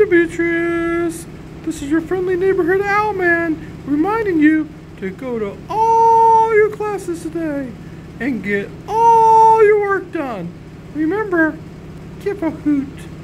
Demetrius. This is your friendly neighborhood Owlman reminding you to go to all your classes today and get all your work done. Remember, give a hoot.